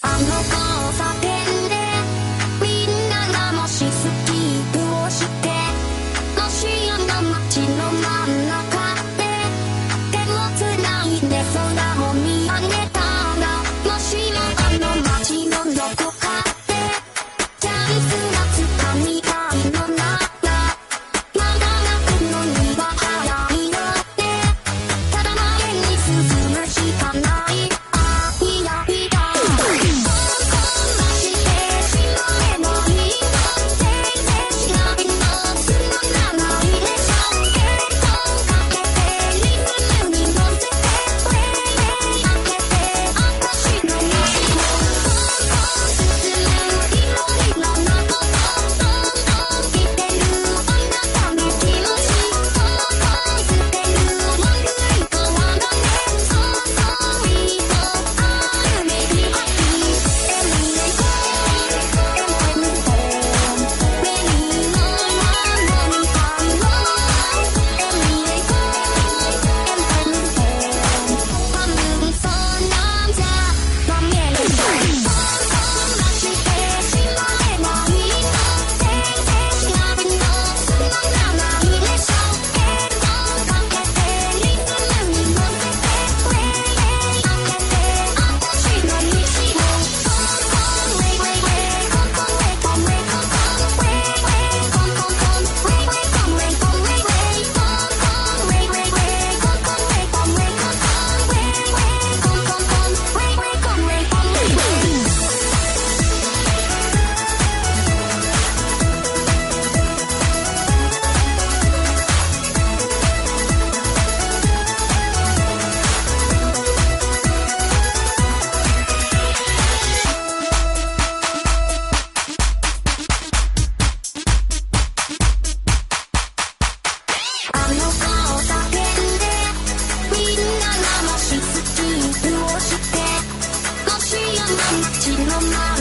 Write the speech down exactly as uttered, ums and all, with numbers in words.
あの交差点でみんながもしスキップをしてもしあの街の真ん中で手をつないで空を見上げたらもしもあの街のどこかでチャンスがつかみたいのならまだ泣くのには早いよってただ前に進むしかないあいやいや街の